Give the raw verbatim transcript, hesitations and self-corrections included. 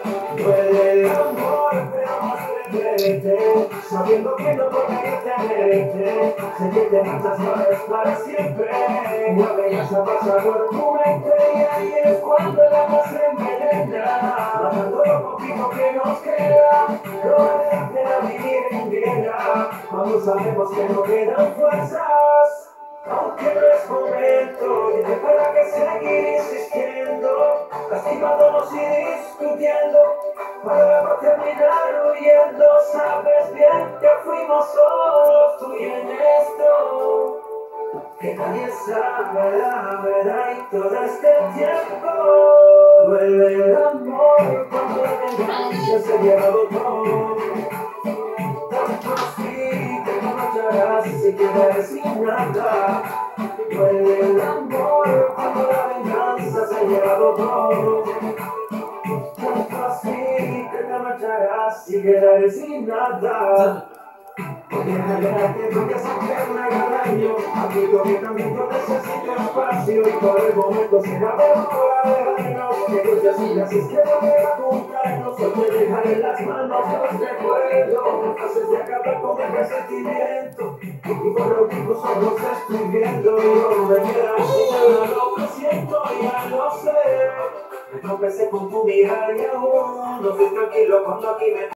Duele el amor, pero más duele sabiendo que no porque yo te merece. Sé que te marchas, no es para siempre. La belleza pasa por tu mente y ahí es cuando el alma se envenena. Matando lo poquito que nos queda, no vale la pena vivir en guerra cuando sabemos que no quedan fuerzas. Aunque no es momento, y recuerda que seguir insistiendo, lastimándonos y discutiendo, para luego terminar huyendo. Sabes bien que fuimos solos, tú y en esto, que nadie sabe la verdad y todo este tiempo. Duele el amor cuando la venganza se ha llevado todo. Tanto así que no marcharás y se quedaré sin nada. Duele el amor cuando la venganza se ha llevado todo. Tanto así que te marcharás y quedaré sin nada. Deja que tú que saques un daño. Amigo que también yo necesito espacio y por el momento se va a dejarnos. Que tú ya sigas es que no me va a juntarnos. Hoy te dejaré las manos los recuerdos. Haces de acabar con el resentimiento y por lo que tus ojos estoy viendo. Y no me quedas sin nada lo que siento, ya lo sé. Me tropecé con tu mirar y aún no estoy tranquilo cuando aquí me